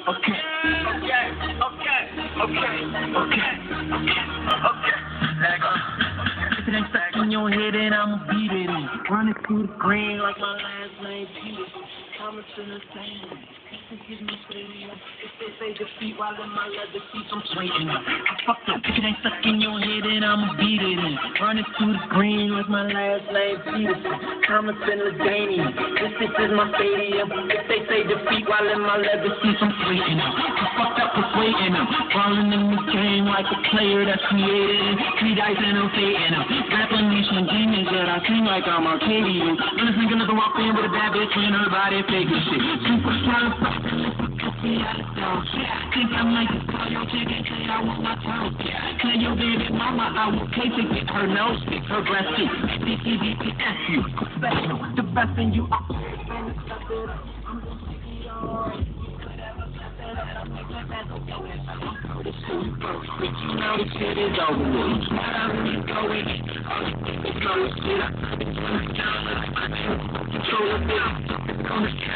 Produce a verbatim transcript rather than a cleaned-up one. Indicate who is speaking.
Speaker 1: okay, okay, okay, okay, okay, okay, let go. If it ain't stuck in your head, then I'ma beat it in. Running through the green like my last name Peter. Thomas in the same. If they say defeat while in my leather seats, I'm sweating up. I fucked up. If it ain't stuck in your head, then I'ma beat it in. Running through the green like my last name Peterson. Thomas in the Danian. This, this is my stadium. If they say defeat while in my leather seats, I'm sweating up. I fucked up persuading them. Falling in the game like a player that's created. Three dice and I'm fading them. Rapping these some demons that I sing like I'm Arcadian. And this nigga never walked in with a bad bitch when her body fake as shit. Super strong. Think I might just call your chick and say I want my toe. Tell your baby mama I will pay to get her nose fixed, her breast cheek. B C B P S you, special, the best in you. Now the shit is over with. I really go in it. All you think is no shit. I control the shit. On the